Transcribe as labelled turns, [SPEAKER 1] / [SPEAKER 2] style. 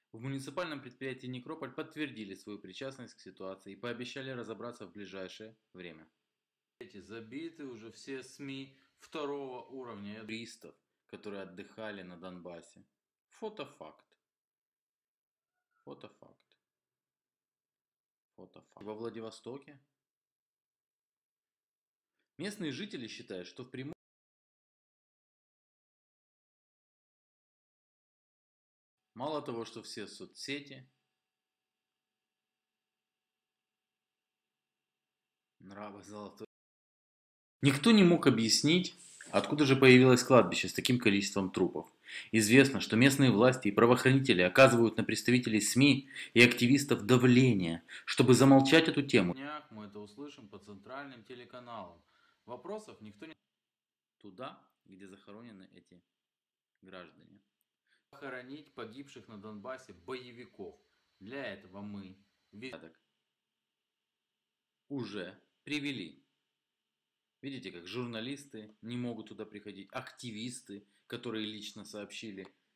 [SPEAKER 1] В муниципальном предприятии «Некрополь» подтвердили свою причастность к ситуации и пообещали разобраться в ближайшее время. Эти забиты уже все СМИ второго уровня туристов, которые отдыхали на Донбассе. Фотофакт. Фотофакт. Фотофакт. Во Владивостоке местные жители считают, что в Приморье мало того, что все соцсети, нравы золотой. Никто не мог объяснить, откуда же появилось кладбище с таким количеством трупов. Известно, что местные власти и правоохранители оказывают на представителей СМИ и активистов давление, чтобы замолчать эту тему. На днях мы это услышим по центральным телеканалам. Вопросов никто не... Туда, где захоронены эти граждане. Похоронить погибших на Донбассе боевиков. Для этого мы уже привели. Видите, как журналисты не могут туда приходить, активисты, которые лично сообщили